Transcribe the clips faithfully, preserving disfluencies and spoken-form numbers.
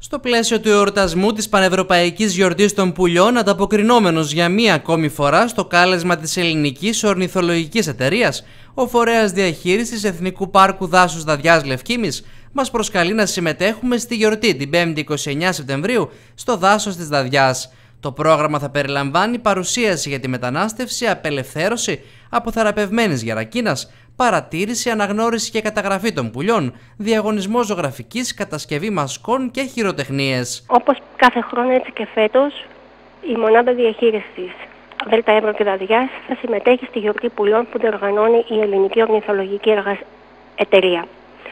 Στο πλαίσιο του εορτασμού της Πανευρωπαϊκής Γιορτής των Πουλιών, ανταποκρινόμενος για μία ακόμη φορά στο κάλεσμα της Ελληνικής Ορνηθολογικής Εταιρείας, ο φορέας διαχείρισης Εθνικού Πάρκου Δάσους Δαδιάς Λευκήμης μας προσκαλεί να συμμετέχουμε στη γιορτή την πέμπτη εικοστή ενάτη Σεπτεμβρίου στο δάσος της Δαδιάς. Το πρόγραμμα θα περιλαμβάνει παρουσίαση για τη μετανάστευση, απελευθέρωση αποθεραπευμένης γερακίνας, παρατήρηση, αναγνώριση και καταγραφή των πουλιών, διαγωνισμό ζωγραφικής, κατασκευή μασκών και χειροτεχνίες. Όπως κάθε χρόνο, έτσι και φέτος, η μονάδα διαχείρισης Δέλτα Εύρω και Δαδιάς θα συμμετέχει στη γιορτή πουλιών που διοργανώνει η Ελληνική Ορνηθολογική Εταιρεία.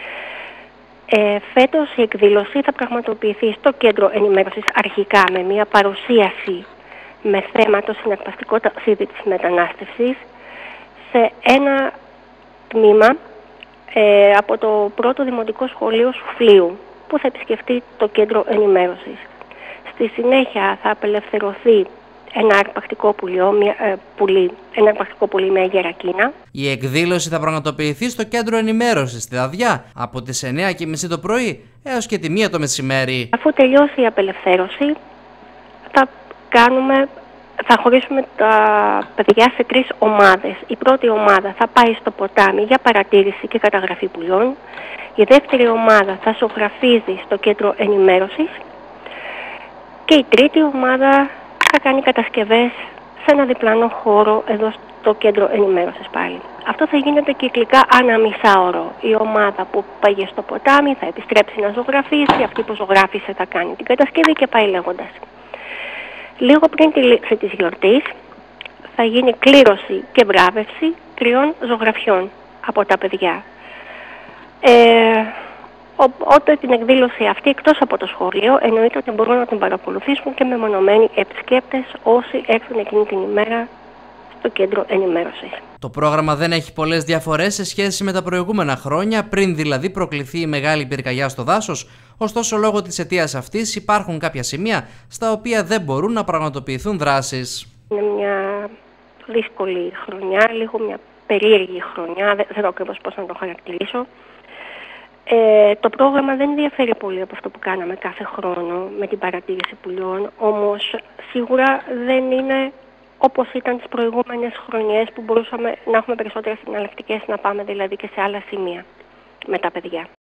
Ε, φέτος η εκδήλωση θα πραγματοποιηθεί στο κέντρο ενημέρωσης αρχικά με μια παρουσίαση με θέμα το συναρπαστικό ταξίδι της μετανάστευσης σε ένα τμήμα ε, από το πρώτο δημοτικό σχολείο Σουφλίου που θα επισκεφτεί το κέντρο ενημέρωσης. Στη συνέχεια θα απελευθερωθεί ένα αρπακτικό πουλιό, μια, ε, πουλί, ένα αρπακτικό πουλί με γερακίνα. Η εκδήλωση θα πραγματοποιηθεί στο κέντρο ενημέρωσης στη Δαδιά από τις εννιά και μισή το πρωί έως και τη μία το μεσημέρι. Αφού τελειώσει η απελευθέρωση θα κάνουμε... Θα χωρίσουμε τα παιδιά σε τρεις ομάδες. Η πρώτη ομάδα θα πάει στο ποτάμι για παρατήρηση και καταγραφή πουλιών. Η δεύτερη ομάδα θα ζωγραφίζει στο κέντρο ενημέρωσης. Και η τρίτη ομάδα θα κάνει κατασκευές σε ένα διπλανό χώρο εδώ στο κέντρο ενημέρωσης πάλι. Αυτό θα γίνεται κυκλικά ανά μισάωρο. Η ομάδα που πήγε στο ποτάμι θα επιστρέψει να ζωγραφίσει, αυτή που ζωγράφισε θα κάνει την κατασκευή και πάει λέγοντας. Λίγο πριν τη λήξη της γιορτής θα γίνει κλήρωση και βράβευση τριών ζωγραφιών από τα παιδιά. Ε, Όταν την εκδήλωση αυτή, εκτός από το σχολείο, εννοείται ότι μπορούν να την παρακολουθήσουν και μεμονωμένοι επισκέπτες όσοι έρθουν εκείνη την ημέρα στο κέντρο ενημέρωσης. Το πρόγραμμα δεν έχει πολλές διαφορές σε σχέση με τα προηγούμενα χρόνια, πριν δηλαδή προκληθεί η μεγάλη πυρκαγιά στο δάσος. Ωστόσο, λόγω της αιτίας αυτής υπάρχουν κάποια σημεία στα οποία δεν μπορούν να πραγματοποιηθούν δράσεις. Είναι μια δύσκολη χρονιά, λίγο μια περίεργη χρονιά, δεν ξέρω ακριβώς πώς να το χαρακτηρίσω. Ε, το πρόγραμμα δεν διαφέρει πολύ από αυτό που κάναμε κάθε χρόνο με την παρατήρηση πουλιών, όμως σίγουρα δεν είναι όπως ήταν τις προηγούμενες χρονιές που μπορούσαμε να έχουμε περισσότερες συναλλακτικές, να πάμε δηλαδή και σε άλλα σημεία με τα παιδιά.